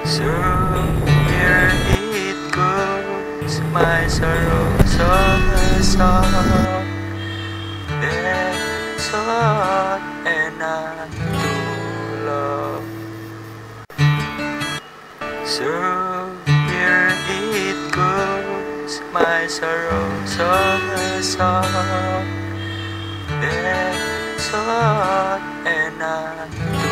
So here it goes, my sorrow's a song, then sought and not to love. So here it goes, my sorrow's a song, then sought and not